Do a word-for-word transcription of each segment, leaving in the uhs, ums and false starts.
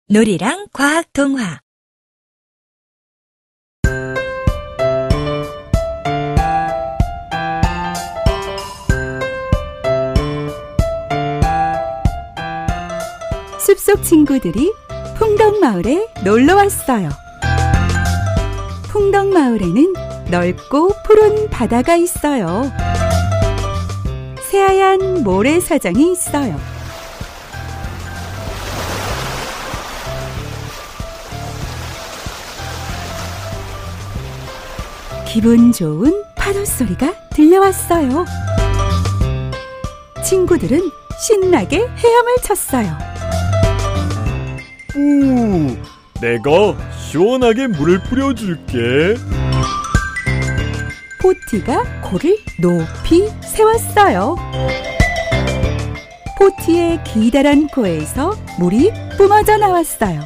놀이랑 과학 동화. 숲속 친구들이 풍덕마을에 놀러 왔어요. 풍덕마을에는 넓고 푸른 바다가 있어요. 새하얀 모래사장이 있어요. 기분 좋은 파도 소리가 들려왔어요. 친구들은 신나게 헤엄을 쳤어요. 오, 내가 시원하게 물을 뿌려줄게. 포티가 코를 높이 세웠어요. 포티의 기다란 코에서 물이 뿜어져 나왔어요.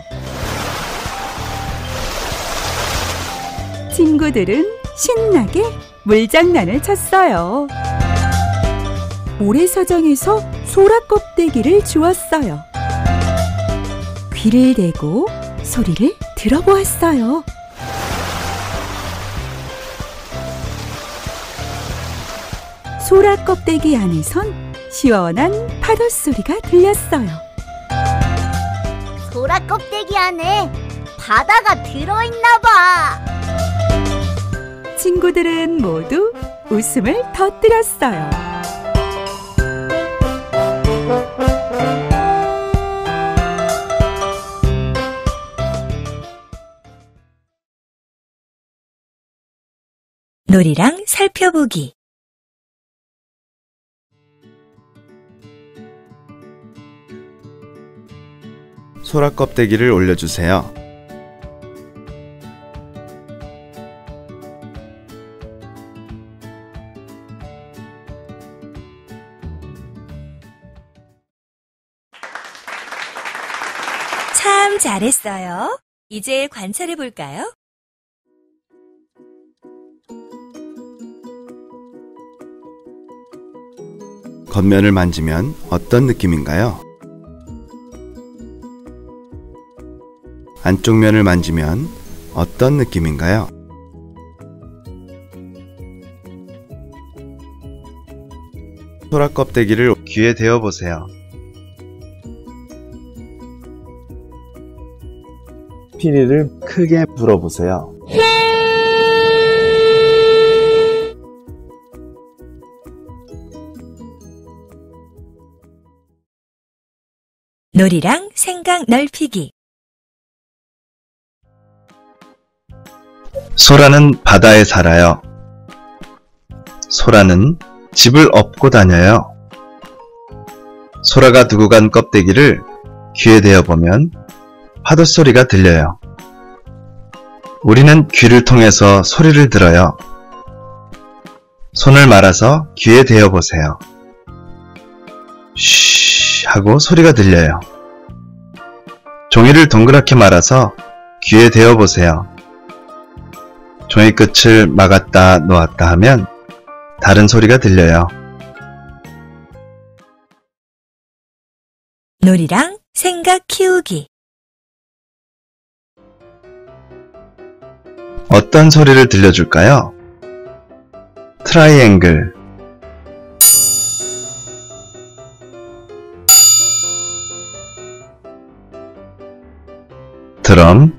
친구들은 신나게 물장난을 쳤어요. 모래사장에서 소라 껍데기를 주웠어요. 귀를 대고 소리를 들어보았어요. 소라 껍데기 안에선 시원한 파도 소리가 들렸어요. 소라 껍데기 안에 바다가 들어있나 봐. 친구들은 모두 웃음을 터뜨렸어요. 놀이랑 살펴보기. 소라 껍데기를 올려주세요. 참 잘했어요. 이제 관찰해 볼까요? 겉면을 만지면 어떤 느낌인가요? 안쪽 면을 만지면 어떤 느낌인가요? 소라 껍데기를 귀에 대어 보세요. 피리를 크게 불어보세요. 놀이랑 생각 넓히기. 소라는 바다에 살아요. 소라는 집을 업고 다녀요. 소라가 두고 간 껍데기를 귀에 대어보면 파도 소리가 들려요. 우리는 귀를 통해서 소리를 들어요. 손을 말아서 귀에 대어보세요. 쉬 하고 소리가 들려요. 종이를 동그랗게 말아서 귀에 대어보세요. 종이 끝을 막았다 놓았다 하면 다른 소리가 들려요. 놀이랑 생각 키우기. 어떤 소리를 들려줄까요? 트라이앵글, 드럼,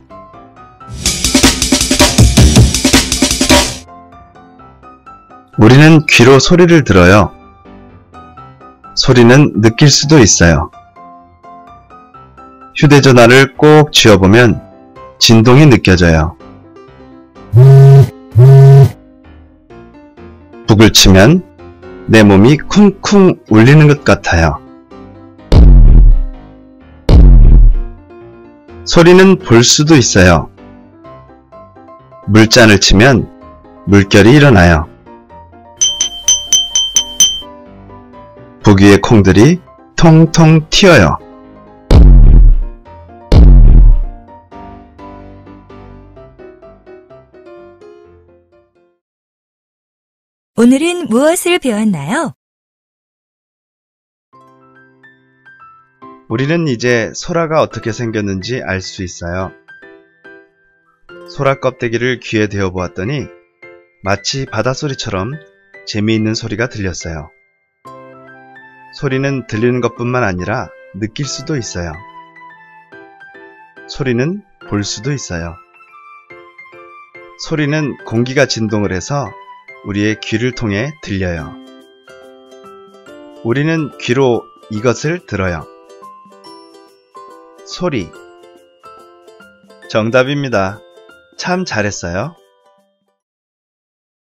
우리는 귀로 소리를 들어요. 소리는 느낄 수도 있어요. 휴대전화를 꼭 쥐어보면 진동이 느껴져요. 북을 치면 내 몸이 쿵쿵 울리는 것 같아요. 소리는 볼 수도 있어요. 물잔을 치면 물결이 일어나요. 북 위의 콩들이 통통 튀어요. 오늘은 무엇을 배웠나요? 우리는 이제 소라가 어떻게 생겼는지 알 수 있어요. 소라 껍데기를 귀에 대어 보았더니 마치 바닷소리처럼 재미있는 소리가 들렸어요. 소리는 들리는 것뿐만 아니라 느낄 수도 있어요. 소리는 볼 수도 있어요. 소리는 공기가 진동을 해서 우리의 귀를 통해 들려요. 우리는 귀로 이것을 들어요. 소리. 정답입니다. 참 잘했어요.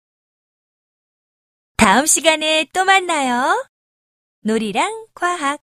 다음 시간에 또 만나요. 놀이랑 과학.